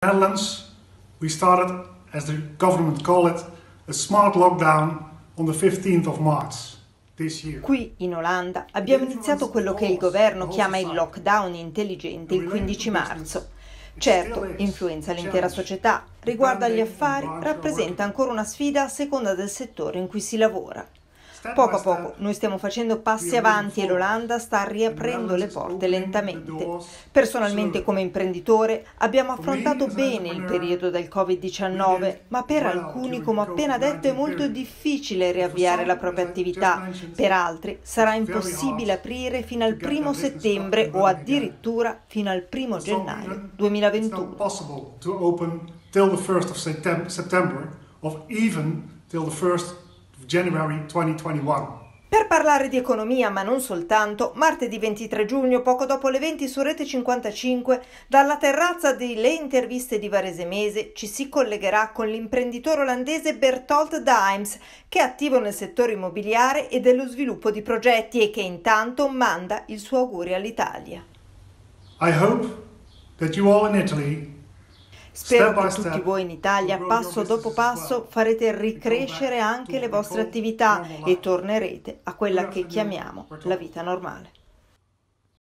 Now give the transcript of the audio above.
Netherlands, we started, as the government called it, a smart lockdown on the 15th of March this year. Qui in Olanda abbiamo iniziato quello che il governo chiama il lockdown intelligente il 15 marzo. Certo, influenza l'intera società, riguarda gli affari, rappresenta ancora una sfida a seconda del settore in cui si lavora. Poco a poco noi stiamo facendo passi avanti e l'Olanda sta riaprendo le porte lentamente. Personalmente come imprenditore abbiamo affrontato bene il periodo del Covid-19, ma per alcuni, come ho appena detto, è molto difficile riavviare la propria attività. Per altri sarà impossibile aprire fino al 1° settembre o addirittura fino al 1° gennaio 2021. January 2021. Per parlare di economia, ma non soltanto, martedì 23 giugno, poco dopo le 20 su Rete 55, dalla terrazza di Le Interviste di Varese Mese ci si collegherà con l'imprenditore olandese Bertolt Daems, che è attivo nel settore immobiliare e dello sviluppo di progetti e che intanto manda il suo augurio all'Italia. I hope that you all in Italy, spero che tutti voi in Italia, passo dopo passo, farete ricrescere anche le vostre attività e tornerete a quella che chiamiamo la vita normale.